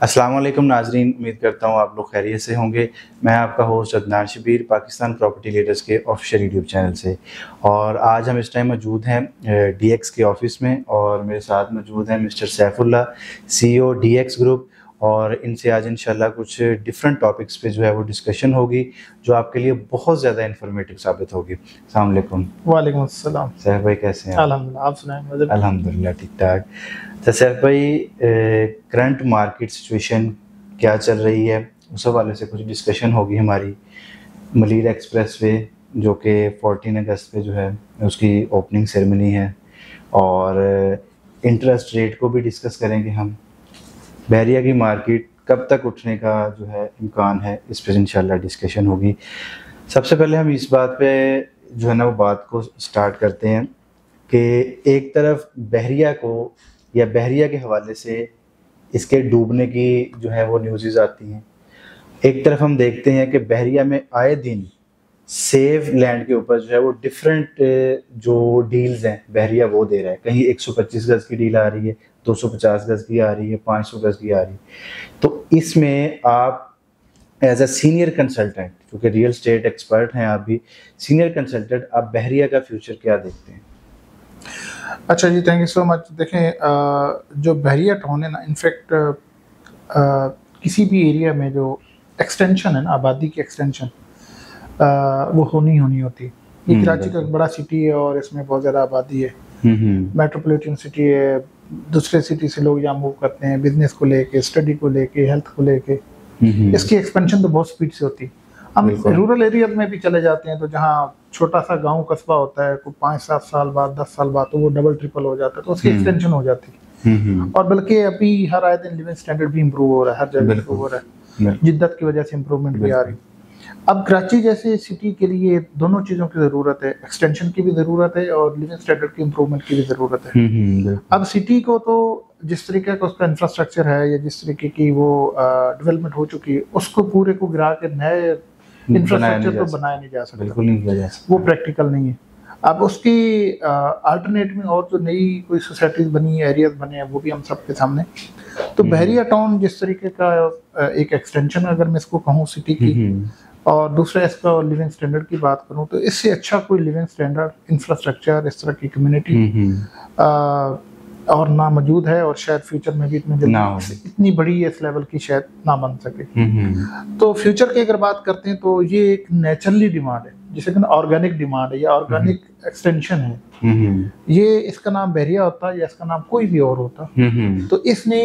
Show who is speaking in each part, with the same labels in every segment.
Speaker 1: अस्सलाम वालेकुम नाजरीन, उम्मीद करता हूँ आप लोग खैरियत से होंगे। मैं आपका host Adnan Shabbir, Pakistan property leaders के ऑफिशियल यूट्यूब चैनल से। और आज हम इस टाइम मौजूद हैं डीएक्स के ऑफ़िस में और मेरे साथ मौजूद हैं mister Saifullah, CEO DX group. और इनसे आज इंशाल्लाह कुछ डिफरेंट टॉपिक्स पे जो है वो डिस्कशन होगी जो आपके लिए बहुत ज़्यादा इन्फॉर्मेटिव साबित होगी। अस्सलाम वालेकुम।
Speaker 2: वालेकुम अस्सलाम।
Speaker 1: सैफ भाई कैसे हैं?
Speaker 2: अल्हम्दुलिल्लाह, आप सुनाएं?
Speaker 1: अल्हम्दुलिल्लाह ठीक ठाक। तो सैफ भाई, करंट मार्केट सिचुएशन क्या चल रही है उस हवाले से कुछ डिस्कशन होगी हमारी। मलीर एक्सप्रेस वे जो कि 14 अगस्त पे जो है उसकी ओपनिंग सेरेमनी है, और इंटरेस्ट रेट को भी डिस्कस करेंगे हम। बहरिया की मार्केट कब तक उठने का जो है इम्कान है, इस पर इंशाल्लाह डिस्कशन होगी। सबसे पहले हम इस बात पे जो है ना वो बात को स्टार्ट करते हैं कि एक तरफ बहरिया को या बहरिया के हवाले से इसके डूबने की जो है वो न्यूज़ आती हैं। एक तरफ हम देखते हैं कि बहरिया में आए दिन सेफ लैंड के ऊपर जो है वो डिफरेंट जो डील्स हैं बहरिया वो दे रहा है। कहीं 125 गज की डील आ रही है, 250 गज की आ रही है, 500 गज की आ रही है। तो इसमें आप एज अ सीनियर कंसल्टेंट, क्योंकि रियल स्टेट एक्सपर्ट हैं आप भी, सीनियर कंसल्टेंट, आप बहरिया का फ्यूचर क्या देखते हैं?
Speaker 2: अच्छा जी, थैंक यू सो मच। देखें, जो बहरिया टाउन है ना, इनफैक्ट किसी भी एरिया में जो एक्सटेंशन है ना, आबादी की एक्सटेंशन वो होनी होती। ये कराची का एक बड़ा सिटी है और इसमें बहुत ज़्यादा आबादी है। मेट्रोपॉलिटन सिटी है, दूसरे सिटी से लोग यहाँ मूव करते हैं बिजनेस को लेके, स्टडी को लेके, हेल्थ को लेके। इसकी एक्सपेंशन तो बहुत स्पीड से होती है। हम रूरल एरिया में भी चले जाते हैं तो जहाँ छोटा सा गांव कस्बा होता है, कोई 5-7 साल बाद, 10 साल बाद, तो वो डबल ट्रिपल हो जाता है, तो उसकी एक्सटेंशन हो जाती है। और बल्कि अभी हर आए दिन लिविंग स्टैंडर्ड भी इम्प्रूव हो रहा है, हर जगह इम्प्रूव हो रहा है, जिद्दत की वजह से इम्प्रूवमेंट भी आ रही है। अब कराची जैसे सिटी के लिए दोनों चीज़ों की ज़रूरत है, एक्सटेंशन की भी ज़रूरत है और लिविंग स्टैंडर्ड की इम्प्रूवमेंट की भी ज़रूरत है। अब सिटी को तो जिस तरीके का उसका इंफ्रास्ट्रक्चर है या जिस तरीके की वो डेवलपमेंट हो चुकी है, उसको पूरे को गिरा के नए इंफ्रास्ट्रक्चर तो बनाया नहीं जा सकता,
Speaker 1: बिल्कुल नहीं किया जा सकता,
Speaker 2: वो प्रैक्टिकल नहीं है। अब उसकी अल्टरनेट में और जो नई कोई सोसाइटीज बनी, एरियाज बने हैं, वो भी हम सबके सामने। तो बहरिया टाउन जिस तरीके का एक एक्सटेंशन, अगर मैं इसको कहूँ सिटी की, और दूसरा इसका लिविंग स्टैंडर्ड की बात करूं, तो इससे अच्छा कोई लिविंग स्टैंडर्ड, इंफ्रास्ट्रक्चर, इस तरह की कम्युनिटी और ना मौजूद है, और शायद फ्यूचर में भी इतनी बड़ी इस लेवल की शायद ना बन सके। तो फ्यूचर की अगर बात करते हैं तो ये एक नेचुरली डिमांड है, जिसे कहना ऑर्गेनिक डिमांड है या ऑर्गेनिक एक्सटेंशन है। ये इसका नाम बहरिया होता या इसका नाम कोई भी और होता, तो इसने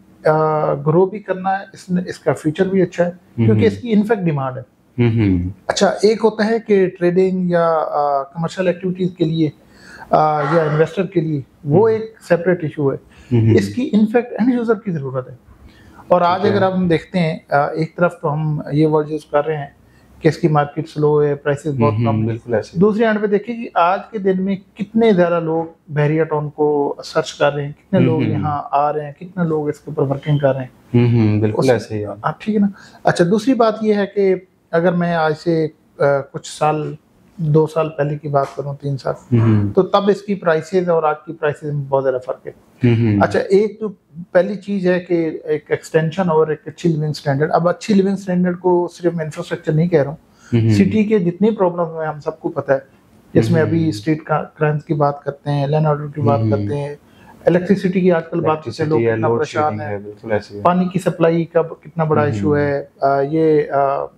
Speaker 2: ग्रो भी करना है, इसका फ्यूचर भी अच्छा है क्योंकि इसकी इनफैक्ट डिमांड है। अच्छा, एक होता है कि ट्रेडिंग या कमर्शियल एक्टिविटीज के लिए या इन्वेस्टर के लिए, वो एक सेपरेट इशू है। इसकी इनफैक्ट एंड यूजर की जरूरत है। और आज अगर हम देखते हैं, एक तरफ तो हम ये वर्ड यूज कर रहे हैं कि इसकी मार्केट स्लो है, प्राइसेस बहुत कम, बिल्कुल ऐसे। दूसरे एंड पे देखिए कि आज के दिन में कितने ज्यादा लोग बहरिया टाउन को सर्च कर रहे हैं, कितने लोग यहाँ आ रहे हैं, कितने लोग इसके ऊपर वर्किंग कर रहे हैं।
Speaker 1: बिल्कुल ऐसे ही।
Speaker 2: ठीक है ना। अच्छा, दूसरी बात ये है कि अगर मैं आज से कुछ साल, 2 साल पहले की बात करूं, 3 साल, तो तब इसकी प्राइसेस और आज की प्राइसेस में बहुत ज्यादा फर्क है। अच्छा, एक तो पहली चीज है कि एक एक्सटेंशन और एक अच्छी लिविंग स्टैंडर्ड। अब अच्छी लिविंग स्टैंडर्ड को सिर्फ मैं इंफ्रास्ट्रक्चर नहीं कह रहा हूँ, सिटी के जितनी प्रॉब्लम है हम सबको पता है, जिसमें अभी स्ट्रीट क्राइम्स की बात करते हैं, लैंड ऑर्डर की बात करते हैं, इलेक्ट्रिसिटी की आजकल बात करते हैं, लोग कितना परेशान है, पानी की सप्लाई का कितना बड़ा इशू है, ये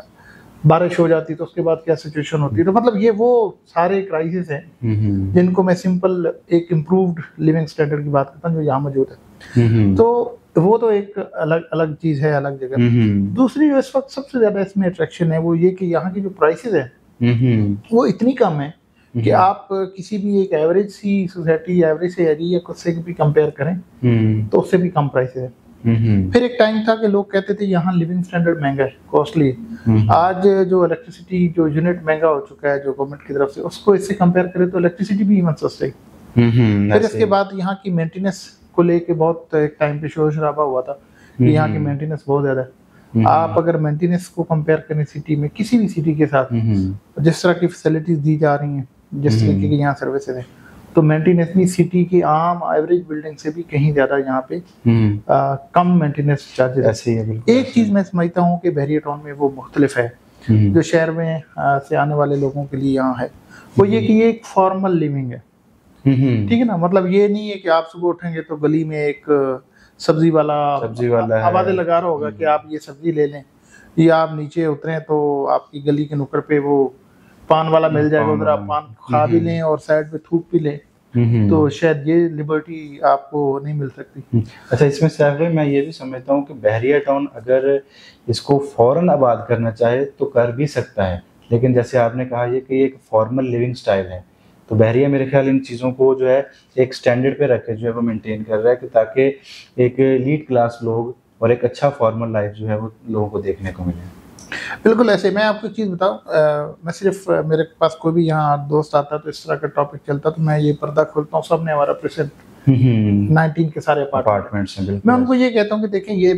Speaker 2: बारिश हो जाती तो उसके बाद क्या सिचुएशन होती है। तो मतलब ये वो सारे क्राइसिस हैं जिनको मैं सिंपल एक इम्प्रूव्ड लिविंग स्टैंडर्ड की बात करता हूँ जो यहाँ मौजूद है। तो वो तो एक अलग अलग चीज है, अलग जगह। दूसरी जो इस वक्त सबसे ज्यादा इसमें अट्रैक्शन है वो ये कि यहाँ की जो प्राइसेस है वो इतनी कम है कि आप किसी भी एक एवरेज सी सोसाइटी, एवरेज से एरिया से भी कंपेयर करें तो उससे भी कम प्राइसेस है। फिर एक टाइम था कि लोग कहते थे यहाँ लिविंग स्टैंडर्ड महंगा है, कॉस्टली है। आज जो इलेक्ट्रिसिटी जो यूनिट महंगा हो चुका है जो गवर्नमेंट की तरफ से, उसको इससे कंपेयर करें तो इलेक्ट्रिसिटी भी इवन सस्ती है। फिर इसके बाद यहाँ की मेंटेनेंस को लेके बहुत एक टाइम पे शोर शराबा हुआ था कि यहाँ की मेंटेनेंस बहुत ज्यादा है। आप अगर मेंटेनेंस को कंपेयर करें सिटी में, किसी भी सिटी के साथ, जिस तरह की फैसिलिटीज दी जा रही हैं, जिस तरीके की यहाँ सर्विसेज है, तो मेंटेनेंस भी सिटी की आम एवरेज बिल्डिंग से भी कहीं ज़्यादा यहाँ पे कम मेंटेनेंस चार्जेस
Speaker 1: ऐसे ही है बिल्कुल।
Speaker 2: एक चीज़ मैं समझता हूँ कि बहरिया टाउन में वो मुख्तलिफ है जो शहर में से आने वाले लोगों के लिए यहाँ है, वो ये कि ये एक फॉर्मल लिविंग है। ठीक है ना, मतलब ये नहीं है कि आप सुबह उठेंगे तो गली में एक सब्जी वाला आवाज़ें लगा रहा होगा कि आप ये सब्जी ले लें, या आप नीचे उतरें तो आपकी गली के नुक्कड़ पे वो पान वाला मिल जाएगा, उधर आप पान खा भी लें और साइड पे थूक भी लें। तो शायद ये लिबर्टी आपको नहीं मिल सकती।
Speaker 1: अच्छा, इसमें सैफ भाई मैं ये भी समझता हूँ कि बहरिया टाउन अगर इसको फौरन आबाद करना चाहे तो कर भी सकता है, लेकिन जैसे आपने कहा ये कि एक फॉर्मल लिविंग स्टाइल है, तो बहरिया मेरे ख्याल इन चीज़ों को जो है एक स्टैंडर्ड पे रख के जो है वो मेंटेन कर रहा है कि ताकि एक लीड क्लास लोग और एक अच्छा फॉर्मल लाइफ जो है वो लोगों को देखने को मिले।
Speaker 2: बिल्कुल ऐसे। मैं आपको एक चीज़ बताऊं, मैं सिर्फ मेरे पास कोई भी यहाँ दोस्त आता तो इस तरह का टॉपिक चलता तो मैं ये पर्दा खोलता हूँ, सबने हमारा प्रेजेंट 19 के सारे अपार्टमेंट्स हैं। मैं उनको ये कहता हूँ कि देखें ये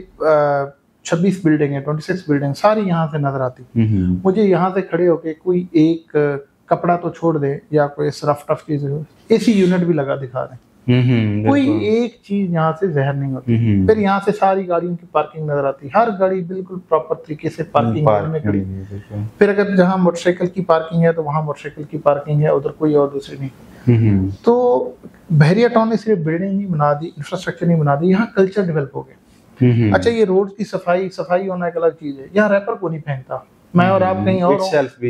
Speaker 2: 26 बिल्डिंग है, 26 बिल्डिंग सारी यहाँ से नजर आती। मुझे यहाँ से खड़े होके कोई एक कपड़ा तो छोड़ दे या कोई रफ टफ चीज एसी यूनिट भी लगा दिखा दें, कोई एक चीज यहाँ से जहर नहीं होती। फिर यहाँ से सारी गाड़ियों की पार्किंग नजर आती, हर गाड़ी बिल्कुल प्रॉपर तरीके से पार्किंग में खड़ी। फिर अगर जहाँ मोटरसाइकिल की पार्किंग है तो वहाँ मोटरसाइकिल की पार्किंग है, उधर कोई और दूसरी नहीं। तो बहरिया टाउन ने सिर्फ बिल्डिंग नहीं बना दी, इंफ्रास्ट्रक्चर नहीं बना दी, यहाँ कल्चर डेवलप हो गया। अच्छा, ये रोड की सफाई होना एक अलग चीज है, यहाँ रैपर को नहीं फेंकता, मैं और आप कहीं और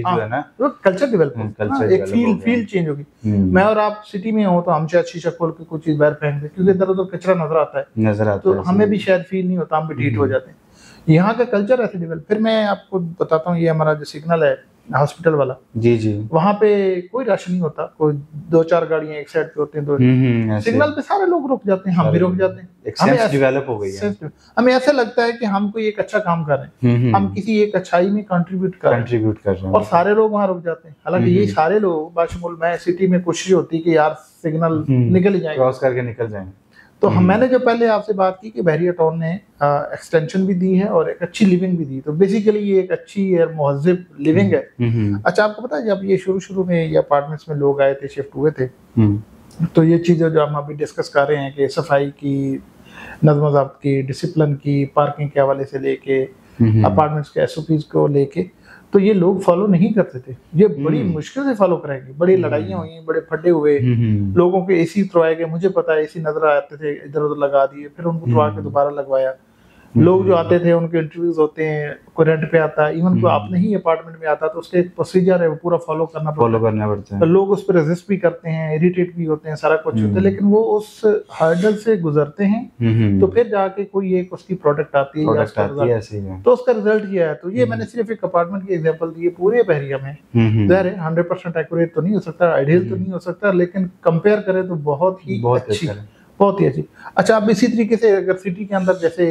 Speaker 2: तो कल्चर डेवलप हो, एक फील चेंज होगी। मैं और आप सिटी में हो तो हम शायद शीशा खोल के कुछ चीज बाहर फेंक दे क्योंकि इधर उधर कचरा नजर आता है, तो हमें भी शायद फील नहीं होता, हम भी ढीठ हो जाते हैं। यहाँ का कल्चर ऐसे डेवलप। फिर मैं आपको बताता हूँ, ये हमारा जो सिग्नल है हॉस्पिटल वाला,
Speaker 1: जी
Speaker 2: वहाँ पे कोई रश नहीं होता, कोई 2-4 गाड़ियां एक साइड पे होते हैं, तो सिग्नल पे सारे लोग रुक जाते हैं, हम भी रुक जाते हैं।
Speaker 1: हमें डेवलप हो गई है,
Speaker 2: हमें ऐसा लगता है कि हम कोई एक अच्छा काम कर रहे हैं, हम किसी एक अच्छाई में कंट्रीब्यूट कर रहे हैं और सारे लोग वहाँ रुक जाते हैं। हालांकि ये सारे लोग बाशमुल मैं सिटी में कोशिश होती है कि यार सिग्नल निकल जाए,
Speaker 1: क्रॉस करके निकल जाए।
Speaker 2: तो मैंने जो पहले आपसे बात की कि बहरिया टाउन ने एक्सटेंशन भी दी है और एक अच्छी लिविंग भी दी, तो बेसिकली ये एक अच्छी और महज़िब लिविंग है। अच्छा, आपको पता है जब ये शुरू में ये अपार्टमेंट्स में लोग आए थे, शिफ्ट हुए थे, तो ये चीज़ें जो हम अभी डिस्कस कर रहे हैं कि सफाई की, नज़्म-ओ-ज़ब्त की, डिसिप्लिन की, पार्किंग के हवाले से लेके अपार्टमेंट्स के SOPs को लेके, तो ये लोग फॉलो नहीं करते थे। ये बड़ी मुश्किल से फॉलो करेंगे, बड़ी लड़ाइयाँ हुई, बड़े फड्डे हुए, लोगों के AC उतरवाए गए। मुझे पता है AC नजर आते थे, इधर उधर लगा दिए, फिर उनको उतरवा के दोबारा लगवाया। लोग जो आते थे उनके इंटरव्यूज होते हैं, कोई रेंट पे आता है, इवन कोई आपने ही अपार्टमेंट में आता है तो उसका एक प्रोसीजर है, वो पूरा फॉलो करना पड़ता है। तो लोग उस पर रेजिस्ट भी करते हैं, इरिटेट भी होते हैं, सारा कुछ होता है, लेकिन वो उस हर्डल से गुजरते हैं तो फिर जाके कोई एक उसकी प्रोडक्ट आती है तो उसका रिजल्ट ये है। तो ये मैंने सिर्फ एक अपार्टमेंट की एग्जाम्पल दी है, पूरे बहरिया में ज़ाहिर है 100% एक्यूरेट तो नहीं हो सकता, आइडियल तो नहीं हो सकता, लेकिन कंपेयर करें तो बहुत ही अच्छी। अच्छा, अब इसी तरीके से अगर सिटी के अंदर जैसे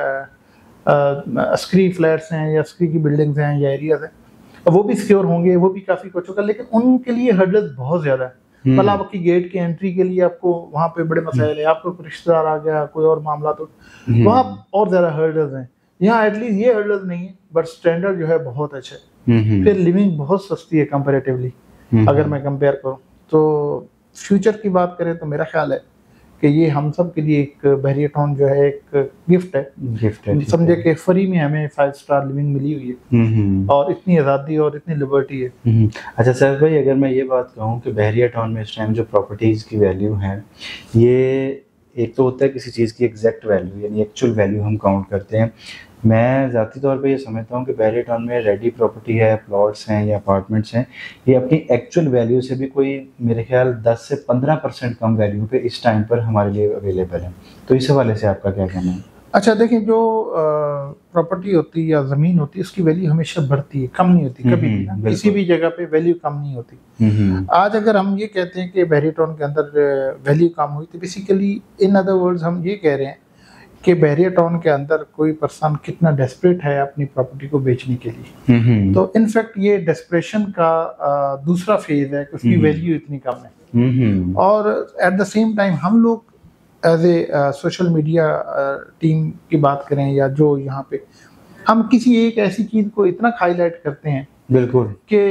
Speaker 2: स्क्री फ्लैट्स हैं या स्क्री की बिल्डिंग्स हैं या एरियाज हैं, वो भी सिक्योर होंगे, वो भी काफी कुछ होगा, लेकिन उनके लिए हर्डल्स बहुत ज्यादा है। मतलब आपकी गेट के एंट्री के लिए आपको वहाँ पे बड़े मसाइल है, आपको रिश्तेदार आ गया, कोई और मामला, तो वहाँ और ज्यादा हर्डल्स हैं। यहाँ एटलीस्ट ये हर्डल्स नहीं है, बट स्टैंडर्ड जो है बहुत अच्छा है। फिर लिविंग बहुत सस्ती है कंपेरेटिवली, अगर मैं कंपेयर करूँ तो। फ्यूचर की बात करें तो मेरा ख्याल है कि ये हम सब के लिए एक बहरिया टाउन जो है एक गिफ्ट है। समझे कि फ्री में हमें 5 स्टार लिविंग मिली हुई है और इतनी आज़ादी और इतनी लिबर्टी है।
Speaker 1: अच्छा सर भाई, अगर मैं ये बात कहूँ कि बहरिया टाउन में इस टाइम जो प्रॉपर्टीज़ की वैल्यू है, ये एक तो होता है किसी चीज़ की एग्जैक्ट वैल्यू, यानी एक्चुअल वैल्यू हम काउंट करते हैं। मैं ज़ाती तौर पे ये समझता हूँ कि बहरिया टाउन में रेडी प्रॉपर्टी है, प्लॉट्स हैं या अपार्टमेंट्स हैं, ये अपनी एक्चुअल वैल्यू से भी कोई मेरे ख्याल 10 से 15% कम वैल्यू पे इस टाइम पर हमारे लिए अवेलेबल है। तो इस हवाले से आपका क्या कहना है?
Speaker 2: अच्छा देखिए, जो प्रॉपर्टी होती है या ज़मीन होती है उसकी वैल्यू हमेशा बढ़ती है, कम नहीं होती कभी भी, किसी भी जगह पे वैल्यू कम नहीं होती। आज अगर हम ये कहते हैं कि बहरिया टाउन के अंदर वैल्यू कम हुई, तो बेसिकली इन अदर वर्ड्स हम ये कह रहे हैं कि बहरिया टाउन के अंदर कोई पर्सन कितना डेस्परेट है अपनी प्रॉपर्टी को बेचने के लिए। तो इनफैक्ट ये डेस्परेशन का दूसरा फेज है कि उसकी वैल्यू इतनी कम है। और एट द सेम टाइम हम लोग as a social media team की बात करें या जो यहाँ पे हम किसी एक ऐसी चीज़ को इतना हाईलाइट करते हैं
Speaker 1: बिल्कुल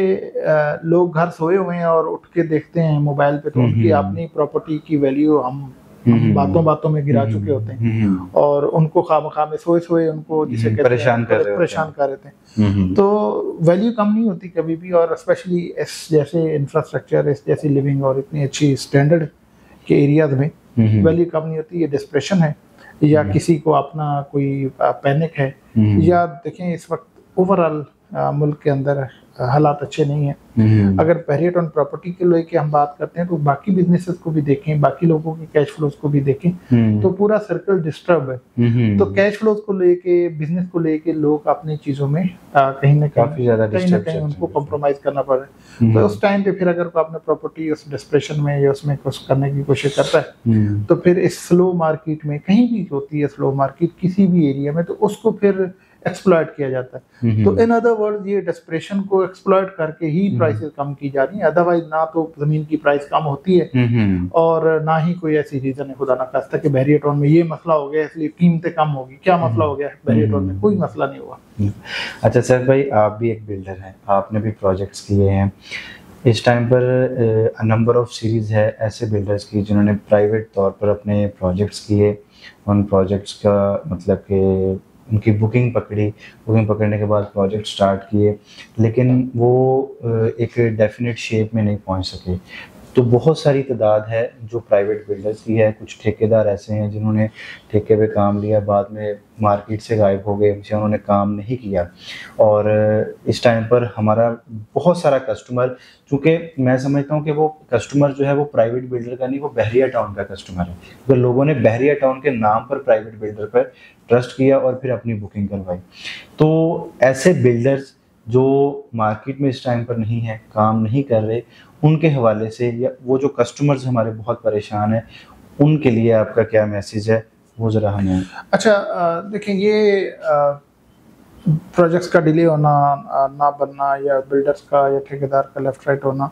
Speaker 2: कि लोग घर सोए हुए हैं और उठ के देखते हैं मोबाइल पे, तो उनकी अपनी प्रॉपर्टी की वैल्यू हम बातों बातों में गिरा चुके होते हैं और उनको खामखा में सोए सोए उनको जिसे कहते
Speaker 1: परेशान
Speaker 2: कर रहे थे। तो वैल्यू कम नहीं होती कभी भी, और स्पेशली इस जैसे इंफ्रास्ट्रक्चर, इस जैसी लिविंग और इतनी अच्छी स्टैंडर्ड के एरियाज में वैल्यू कम नहीं होती। ये डिस्प्रेशन है या किसी को अपना कोई पैनिक है, या देखें इस वक्त ओवरऑल मुल्क के अंदर हालात अच्छे नहीं हैं। अगर बहरिया टाउन प्रॉपर्टी के लेके हम बात करते हैं तो बाकी बिजनेसेस को भी देखें, बाकी लोगों के कैश फ्लोज को भी देखें, तो पूरा सर्कल डिस्टर्ब है। तो कैश फ्लोज को लेके, बिजनेस को लेके लोग अपनी चीजों में कहीं ना कहीं उनको कॉम्प्रोमाइज करना पड़ रहा है। तो उस टाइम पे फिर अगर आपने प्रॉपर्टी उस डिस्प्रेशन में या उसमें कुछ करने की कोशिश करता है, तो फिर इस स्लो मार्केट में, कहीं भी होती है स्लो मार्केट किसी भी एरिया में, तो उसको फिर एक्सप्लॉइट किया जाता है। तो इन अदर वर्ड्स ये डिस्प्रेशन को एक्सप्लॉइट करके ही प्राइसेस कम की जा रही हैं। अदरवाइज ना तो जमीन की प्राइस कम होती है और ना ही कोई ऐसी रीजन है खुदा ना खास्ता कि बहरिया टाउन में ये मसला हो गया इसलिए कीमतें कम होगी। क्या मसला हो गया बहरिया टाउन में? कोई मसला नहीं हुआ।
Speaker 1: अच्छा सर भाई, आप भी एक बिल्डर हैं, आपने भी प्रोजेक्ट्स किए हैं। इस टाइम पर नंबर ऑफ सीरीज़ है ऐसे बिल्डर्स की जिन्होंने प्राइवेट तौर पर अपने प्रोजेक्ट्स किए। उन प्रोजेक्ट्स का मतलब कि उनकी बुकिंग पकड़ने के बाद प्रोजेक्ट स्टार्ट किए, लेकिन वो एक डेफिनेट शेप में नहीं पहुंच सके। तो बहुत सारी तादाद है जो प्राइवेट बिल्डर्स की है। कुछ ठेकेदार ऐसे हैं जिन्होंने ठेके पे काम लिया, बाद में मार्केट से गायब हो गए, उनसे उन्होंने काम नहीं किया। और इस टाइम पर हमारा बहुत सारा कस्टमर, चूँकि मैं समझता हूँ कि वो कस्टमर जो है वो प्राइवेट बिल्डर का नहीं, वो बहरिया टाउन का कस्टमर है, क्योंकि लोगों ने बहरिया टाउन के नाम पर प्राइवेट बिल्डर पर ट्रस्ट किया और फिर अपनी बुकिंग करवाई। तो ऐसे बिल्डर्स जो मार्केट में इस टाइम पर नहीं है, काम नहीं कर रहे, उनके हवाले से, या वो जो कस्टमर्स हमारे बहुत परेशान हैं, उनके लिए आपका क्या मैसेज है, वो ज़रा हमें।
Speaker 2: अच्छा, देखिए ये प्रोजेक्ट्स का डिले होना, ना बनना, या बिल्डर्स का या ठेकेदार का लेफ्ट राइट होना,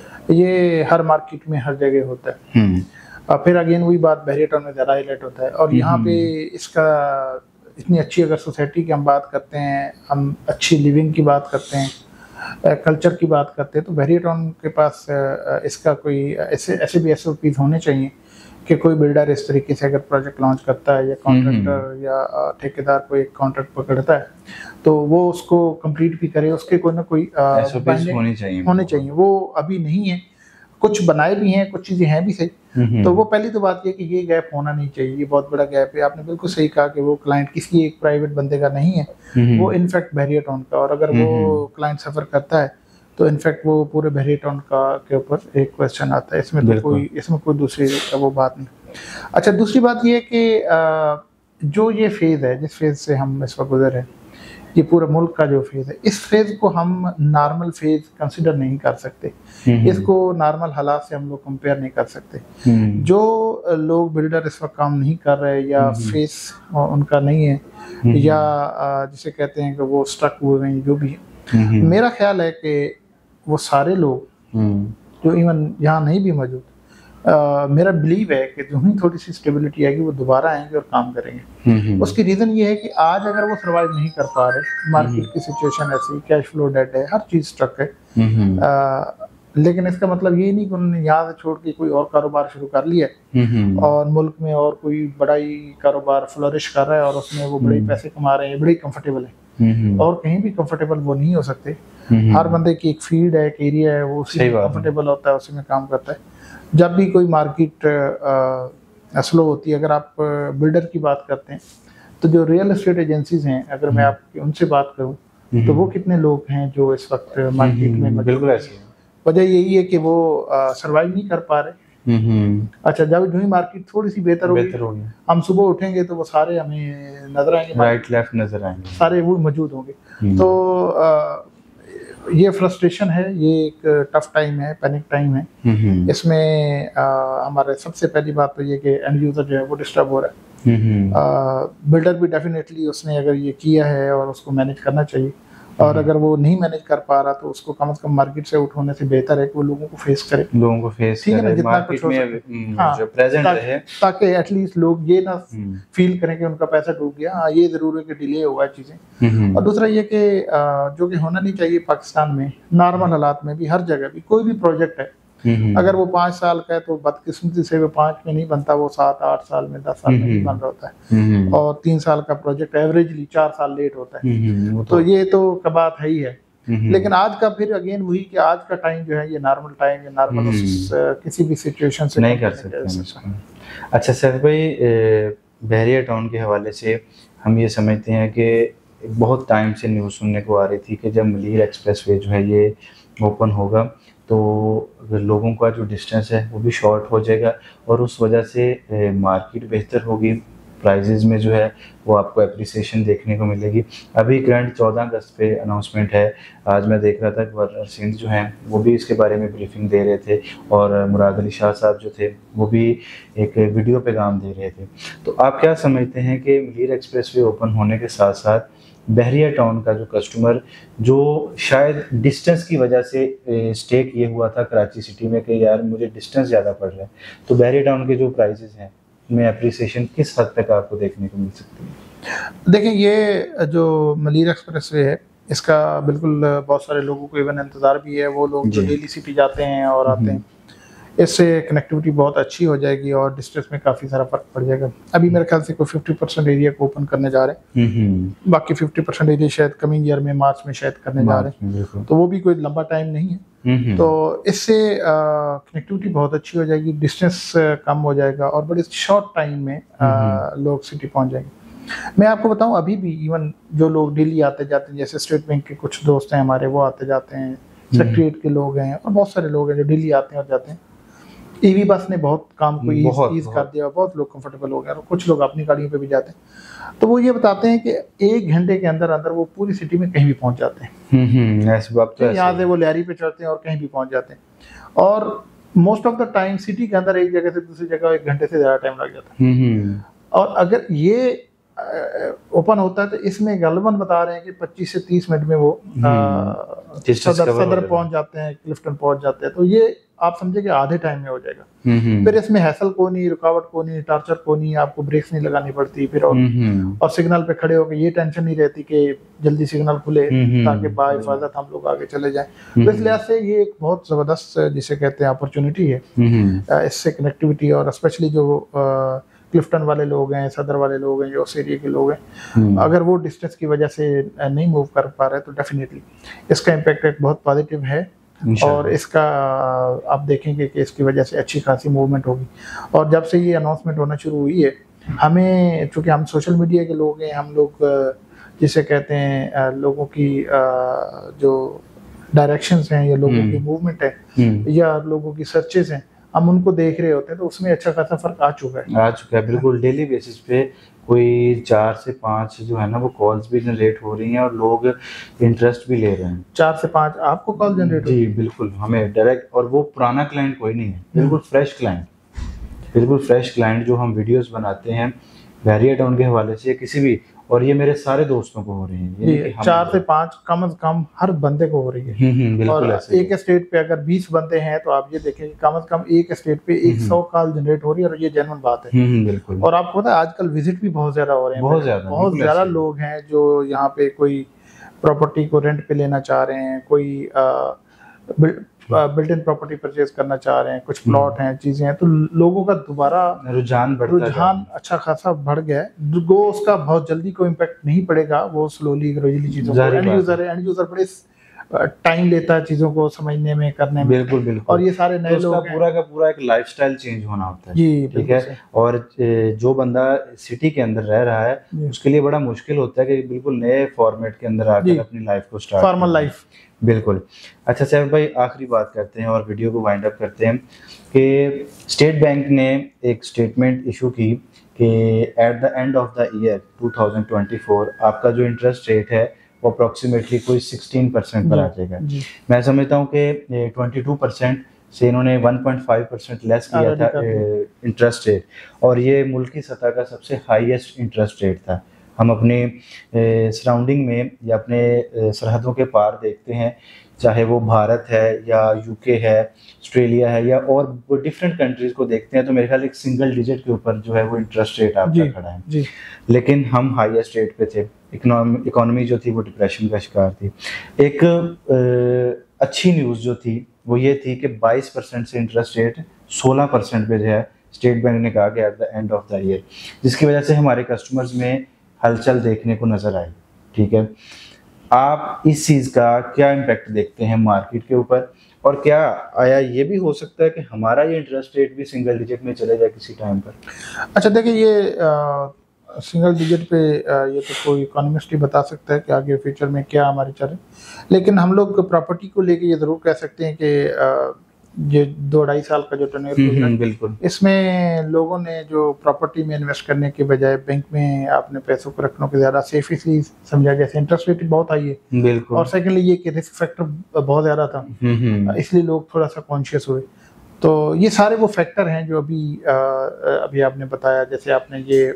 Speaker 2: ये हर मार्केट में हर जगह होता है। फिर अगेन वही बात, बहरिया टाउन में ज़्यादा हाईलाइट होता है। और यहाँ पे इसका इतनी अच्छी अगर सोसाइटी की हम बात करते हैं, हम अच्छी लिविंग की बात करते हैं, कल्चर की बात करते हैं, तो बहरिया टाउन के पास इसका कोई ऐसे भी SOPs होने चाहिए कि कोई बिल्डर इस तरीके से अगर प्रोजेक्ट लॉन्च करता है या कॉन्ट्रैक्टर या ठेकेदार को एक कॉन्ट्रैक्ट पकड़ता है तो वो उसको कंप्लीट भी करे, उसके कोई ना कोई
Speaker 1: SOPs होने चाहिए।
Speaker 2: वो अभी नहीं है, कुछ बनाए भी हैं, कुछ चीज़ें हैं भी सही। तो वो पहली तो बात ये कि ये गैप होना नहीं चाहिए, ये बहुत बड़ा गैप है। आपने बिल्कुल सही कहा कि वो क्लाइंट किसी एक प्राइवेट बंदे का नहीं है, वो इनफैक्ट बहरिया टाउन का, और अगर वो क्लाइंट सफ़र करता है तो इनफैक्ट वो पूरे बहरिया टाउन का के ऊपर एक क्वेश्चन आता है। इसमें तो कोई दूसरी वो बात नहीं। अच्छा, दूसरी बात ये है कि जो ये फेज़ है, जिस फेज़ से हम इस वक्त गुजर रहे हैं, ये पूरा मुल्क का जो फेज़ है, इस फेज़ को हम नॉर्मल फेज़ कंसिडर नहीं कर सकते। इसको नॉर्मल हालात से हम लोग कंपेयर नहीं कर सकते। जो लोग बिल्डर इस वक्त काम नहीं कर रहे या फेस उनका नहीं है, या जिसे कहते हैं कि वो स्ट्रक हुए हैं, जो भी है, मेरा ख्याल है कि वो सारे लोग जो इवन यहाँ नहीं भी मौजूद, मेरा बिलीव है कि जो ही थोड़ी सी स्टेबिलिटी आएगी वो दोबारा आएंगे और काम करेंगे। उसकी रीज़न ये है कि आज अगर वो सर्वाइव नहीं कर पा रहे, मार्केट की सिचुएशन ऐसी, कैश फ्लो डेड है, हर चीज़ स्ट्रक है, लेकिन इसका मतलब ये नहीं कि उन्होंने यहाँ से छोड़ के कोई और कारोबार शुरू कर लिया और मुल्क में और कोई बड़ा ही कारोबार फ्लोरिश कर रहा है और उसमें वो बड़े पैसे कमा रहे हैं, बड़े कंफर्टेबल है। और कहीं भी कंफर्टेबल वो नहीं हो सकते। हर बंदे की एक फील्ड है, एक एरिया है, वो उसी में कंफर्टेबल होता है, उसी में काम करता है। जब भी कोई मार्केट स्लो होती है, अगर आप बिल्डर की बात करते हैं तो जो रियल एस्टेट एजेंसीज हैं, अगर मैं आपकी उनसे बात करूं तो वो कितने लोग हैं जो इस वक्त मार्केट में,
Speaker 1: बिल्कुल ऐसे
Speaker 2: वजह यही है कि वो सर्वाइव नहीं कर पा रहे। अच्छा, जब जो ही मार्केट थोड़ी सी बेहतर होगी, हम सुबह उठेंगे तो वो सारे हमें नजर आएंगे,
Speaker 1: राइट लेफ्ट नजर आएंगे,
Speaker 2: सारे वो मौजूद होंगे। तो ये फ्रस्ट्रेशन है, ये एक टफ टाइम है, पैनिक टाइम है। इसमें हमारे सबसे पहली बात तो ये कि एंड यूजर जो है वो डिस्टर्ब हो रहा है। बिल्डर भी डेफिनेटली उसने अगर ये किया है और उसको मैनेज करना चाहिए, और अगर वो नहीं मैनेज कर पा रहा तो उसको कम से कम मार्केट से आउट होने से बेहतर है कि वो लोगों को फेस करे,
Speaker 1: ठीक है ना, जितना कुछ हो सके, हाँ, जो प्रेजेंट रहे,
Speaker 2: ताकि एटलीस्ट लोग ये ना फील करें कि उनका पैसा डूब गया। हाँ, ये जरूर है कि डिले हुआ चीजें। और दूसरा ये कि जो कि होना नहीं चाहिए पाकिस्तान में, नॉर्मल हालात में भी, हर जगह भी कोई भी प्रोजेक्ट है, अगर वो 5 साल का है तो बदकिस्मती से वो 5 में नहीं बनता, वो 7-8 साल में 10 साल में नहीं बन रहा होता है। और 3 साल का प्रोजेक्ट एवरेजली 4 साल लेट होता है। तो ये तो बात है ही है। लेकिन आज का फिर अगेन वही कि आज का टाइम जो है ये नॉर्मल टाइम है, नॉर्मल किसी भी सिचुएशन से
Speaker 1: नहीं कर सकते। अच्छा सर भाई, बहरिया टाउन के हवाले से हम ये समझते हैं कि बहुत टाइम से न्यूज़ सुनने को आ रही थी कि जब मलीर एक्सप्रेसवे जो है ये ओपन होगा तो लोगों का जो डिस्टेंस है वो भी शॉर्ट हो जाएगा और उस वजह से मार्केट बेहतर होगी, प्राइजेज में जो है वो आपको एप्रिसिएशन देखने को मिलेगी। अभी करंट 14 अगस्त पे अनाउंसमेंट है। आज मैं देख रहा था गवर्नर सिंध जो हैं वो भी इसके बारे में ब्रीफिंग दे रहे थे और मुराद अली शाह साहब जो थे वो भी एक वीडियो पैगाम दे रहे थे। तो आप क्या समझते हैं कि मलीर एक्सप्रेसवे ओपन होने के साथ साथ बहरिया टाउन का जो कस्टमर जो शायद डिस्टेंस की वजह से स्टे किए हुआ था कराची सिटी में कि यार मुझे डिस्टेंस ज़्यादा पड़ रहा है, तो बहरिया टाउन के जो प्राइसेस हैं में एप्रिसिएशन किस हद तक आपको देखने को मिल सकती है?
Speaker 2: देखिए, ये जो मलीर एक्सप्रेसवे है इसका बिल्कुल बहुत सारे लोगों को इवन इंतज़ार भी है। वो लोग जो डेली सिटी जाते हैं और आते हैं, इससे कनेक्टिविटी बहुत अच्छी हो जाएगी और डिस्टेंस में काफ़ी सारा फर्क पड़ जाएगा। अभी मेरे ख्याल से कोई 50% एरिया को ओपन करने जा रहे हैं, बाकी 50% एरिया शायद कमिंग ईयर में मार्च में शायद करने जा रहे हैं, तो वो भी कोई लंबा टाइम नहीं है। तो इससे कनेक्टिविटी बहुत अच्छी हो जाएगी, डिस्टेंस कम हो जाएगा और बड़े शॉर्ट टाइम में लोग सिटी पहुंच जाएंगे। मैं आपको बताऊं, अभी भी इवन जो लोग डेली आते जाते हैं, जैसे स्टेट बैंक के कुछ दोस्त हैं हमारे, वो आते जाते हैं, सेक्रेटरीट के लोग हैं और बहुत सारे लोग हैं जो डेली आते हैं और जाते हैं। ईवी बस ने बहुत काम को ईज कर दिया, बहुत लोग कंफर्टेबल हो गए और कुछ लोग अपनी गाड़ियों पे भी जाते हैं। तो वो ये बताते हैं कि 1 घंटे के अंदर अंदर वो पूरी सिटी में कहीं भी पहुंच जाते हैं।
Speaker 1: ऐसी बात तो
Speaker 2: यहाँ से वो लियारी पे चढ़ते हैं और कहीं भी पहुंच जाते हैं। और most of the time city के अंदर एक जगह से दूसरी जगह 1 घंटे से ज्यादा टाइम लग जाता है। और अगर ये ओपन होता है तो इसमें गलबन बता रहे हैं कि 25 से 30 मिनट में वो सदर पहुंच जाते हैं, क्लिफ्टन पहुंच जाते हैं। तो ये आप समझे कि आधे टाइम में हो जाएगा। फिर इसमें हैसल को नहीं, रुकावट को नहीं, टार्चर को नहीं, आपको ब्रेक्स नहीं लगानी पड़ती फिर और सिग्नल पे खड़े होकर ये टेंशन नहीं रहती कि जल्दी सिग्नल खुले ताकि बाहिफाजत हम लोग आगे चले जाएं। तो इस लिहाज से ये एक बहुत जबरदस्त जिसे कहते हैं अपॉर्चुनिटी है। इससे कनेक्टिविटी और स्पेशली जो क्लिफ्टन वाले लोग हैं, सदर वाले लोग हैं, जो उस एरिया के लोग हैं, अगर वो डिस्टेंस की वजह से नहीं मूव कर पा रहे तो डेफिनेटली इसका इम्पैक्ट एक बहुत पॉजिटिव है और इसका आप देखेंगे कि इसकी वजह से अच्छी खासी मूवमेंट होगी। और जब से ये अनाउंसमेंट होना शुरू हुई है, हमें, चूँकि हम सोशल मीडिया के लोग हैं, हम लोग जिसे कहते हैं लोगों की जो डायरेक्शंस हैं या लोगों की मूवमेंट है या लोगों की सर्चेस हैं, हम उनको देख रहे होते हैं, तो उसमें अच्छा खासा फर्क आ चुका है।
Speaker 1: बिल्कुल डेली बेसिस पे कोई 4 से 5 जो है ना वो कॉल्स भी जनरेट हो रही हैं और लोग इंटरेस्ट भी ले रहे हैं।
Speaker 2: 4 से 5 आपको कॉल जनरेट हो?
Speaker 1: जी बिल्कुल, हमें डायरेक्ट, और वो पुराना क्लाइंट कोई नहीं है, बिल्कुल फ्रेश क्लाइंट जो हम वीडियोस बनाते हैं बहरिया टाउन के हवाले से किसी भी, और ये मेरे सारे दोस्तों को हो रही है।
Speaker 2: 4 से 5 कम से कम हर बंदे को हो रही है। और एक स्टेट पे अगर 20 बंदे हैं तो आप ये देखें कि कम से कम एक स्टेट पे 100 कॉल जनरेट हो रही है और ये जेन्युइन बात है।
Speaker 1: बिल्कुल।
Speaker 2: और आपको पता है आजकल विजिट भी बहुत ज्यादा हो रहे हैं, बहुत ज्यादा लोग हैं जो यहाँ पे कोई प्रॉपर्टी को रेंट पे लेना चाह रहे हैं, कोई बिल्ट इन प्रॉपर्टी परचेज करना चाह रहे हैं, कुछ प्लॉट हैं, चीजें हैं, तो लोगों का दोबारा रुझान अच्छा खासा बढ़ गया है। वो उसका बहुत जल्दी कोई इम्पैक्ट नहीं पड़ेगा, वो स्लोली ग्रेजुअली चीजों को, एंड यूजर बड़े टाइम लेता है चीजों को समझने में, करने में।
Speaker 1: बिल्कुल।
Speaker 2: और ये सारे नए लोग
Speaker 1: पूरा का पूरा एक लाइफस्टाइल चेंज होना होता है, ठीक है। और जो बंदा सिटी के अंदर रह रहा है उसके लिए बड़ा मुश्किल होता है कि बिल्कुल नए फॉर्मेट के अंदर आकर अपनी लाइफ को स्टार्ट,
Speaker 2: फॉर्मल लाइफ।
Speaker 1: बिल्कुल। अच्छा सैफ भाई, आखिरी बात करते हैं और वीडियो को वाइंड अप करते हैं कि स्टेट बैंक ने एक स्टेटमेंट इशू की कि at the end of the year 2024 आपका जो इंटरेस्ट रेट है वो अप्रॉक्सीमेटली कोई 16% पर आ जाएगा। मैं समझता हूँ कि 22% से इन्होंने 1.5% लेस किया था इंटरेस्ट रेट, और ये मुल्क की सतह का सबसे हाईएस्ट इंटरेस्ट रेट था। हम अपने सराउंडिंग में या अपने सरहदों के पार देखते हैं, चाहे वो भारत है या यूके है, ऑस्ट्रेलिया है या और डिफरेंट कंट्रीज को देखते हैं, तो मेरे ख्याल एक सिंगल डिजिट के ऊपर जो है वो इंटरेस्ट रेट आपका खड़ा है
Speaker 2: जी।
Speaker 1: लेकिन हम हाईएस्ट रेट पे थे। इकोनॉमी जो थी वो डिप्रेशन का शिकार थी। एक अच्छी न्यूज़ जो थी वो ये थी कि 22% से इंटरेस्ट रेट 16% पे जो है स्टेट बैंक ने कहा कि at the end of the year, जिसकी वजह से हमारे कस्टमर्स में हलचल देखने को नज़र आई। ठीक है, आप इस चीज़ का क्या इम्पैक्ट देखते हैं मार्केट के ऊपर, और क्या आया ये भी हो सकता है कि हमारा ये इंटरेस्ट रेट भी सिंगल डिजिट में चले जाए किसी टाइम पर?
Speaker 2: अच्छा देखिए, ये सिंगल डिजिट पे ये तो कोई इकोनॉमिस्ट ही बता सकता है कि आगे फ्यूचर में क्या हमारे चले, लेकिन हम लोग प्रॉपर्टी को लेके ये ज़रूर कह सकते हैं कि ये 2-2.5 साल का जो टर्नओवर
Speaker 1: बिल्कुल,
Speaker 2: इसमें लोगों ने जो प्रॉपर्टी में इन्वेस्ट करने के बजाय बैंक में अपने पैसों को रखने के ज़्यादा सेफ इसलिए समझा, जैसे इंटरेस्ट रेट बहुत हाई है
Speaker 1: बिल्कुल,
Speaker 2: और सेकेंडली ये कि रिस्क फैक्टर बहुत ज़्यादा था, इसलिए लोग थोड़ा सा कॉन्शियस हुए। तो ये सारे वो फैक्टर हैं जो अभी आपने बताया, जैसे आपने ये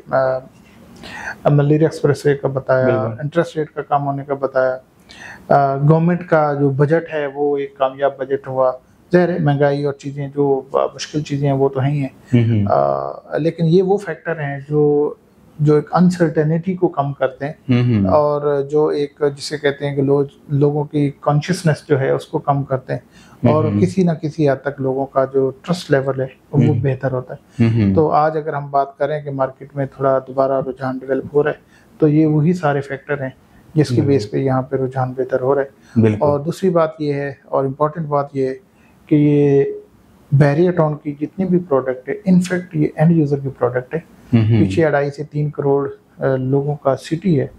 Speaker 2: मल्लीर एक्सप्रेसवे का बताया, इंटरेस्ट रेट का कम होने का बताया, गवर्नमेंट का जो बजट है वो एक कामयाब बजट हुआ। ज़ाहिर है महंगाई और चीज़ें जो मुश्किल चीज़ें हैं वो तो हैं ही हैं, लेकिन ये वो फैक्टर हैं जो एक अनसर्टेनिटी को कम करते हैं और जो एक जिसे कहते हैं कि लोगों की कॉन्शियसनेस जो है उसको कम करते हैं और किसी ना किसी हद तक लोगों का जो ट्रस्ट लेवल है वो बेहतर होता है। तो आज अगर हम बात करें कि मार्केट में थोड़ा दोबारा रुझान डेवलप हो रहा है, तो ये वही सारे फैक्टर हैं जिसकी बेस पे यहाँ पे रुझान बेहतर हो रहा है। और दूसरी बात ये है और इम्पोर्टेंट बात ये है कि ये बैरियर टाउन की जितनी भी प्रोडक्ट है, इनफैक्ट ये एंड यूजर की प्रोडक्ट है। पीछे 2.5 से 3 करोड़ लोगों का सिटी है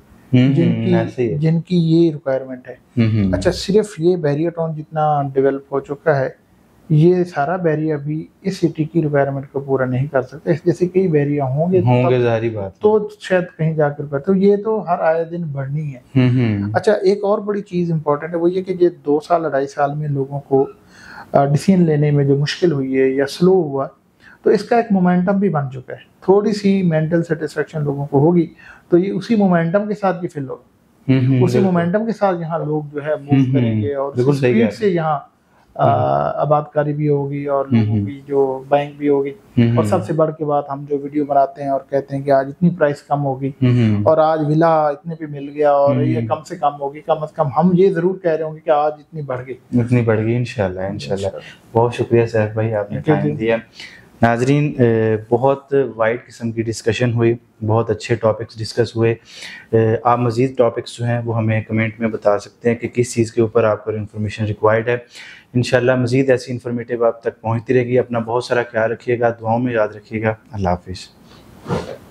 Speaker 2: जिनकी ये रिक्वायरमेंट है। अच्छा, सिर्फ ये बैरियर टाउन जितना डेवलप हो चुका है, ये सारा बैरियर भी इस सिटी की रिक्वायरमेंट को पूरा नहीं कर सकते। जैसे कई बैरियर होंगे
Speaker 1: जारी बात
Speaker 2: तो शायद कहीं जाकर करते, तो ये तो हर आए दिन बढ़नी है। अच्छा, एक और बड़ी चीज इंपॉर्टेंट है वो ये कि ये 2 साल 2.5 साल में लोगों को डिसीजन लेने में जो मुश्किल हुई है या स्लो हुआ, तो इसका एक मोमेंटम भी बन चुका है। थोड़ी सी मेंटल सेटिस्फेक्शन लोगों को होगी तो ये उसी मोमेंटम के साथ भी फिल होगा, उसी मोमेंटम के साथ यहाँ लोग जो है मूव करेंगे और स्पीड से यहाँ आबादकारी भी होगी और लोगों की जो बैंक भी होगी। और सबसे बढ़ के बात, हम जो वीडियो बनाते हैं और कहते हैं कि आज इतनी प्राइस कम होगी और आज विला इतने पे मिल गया और ये कम से कम होगी, कम से कम हम ये जरूर कह रहे होंगे कि आज इतनी बढ़ गई इंशाल्लाह। बहुत शुक्रिया सैफ भाई, आपने टाइम दिया। नाजरीन, बहुत वाइड किस्म की डिस्कशन हुई, बहुत अच्छे टॉपिक्स डिस्कस हुए। आप मज़ीद टॉपिक्स जो हैं वो हमें कमेंट में बता सकते हैं कि किस चीज़ के ऊपर आपको इन्फॉर्मेशन रिक्वायर्ड है। इंशाल्लाह मज़ीद ऐसी इन्फॉर्मेटिव आप तक पहुँचती रहेगी। अपना बहुत सारा ख्याल रखिएगा, दुआओं में याद रखिएगा। अल्लाह हाफिज़।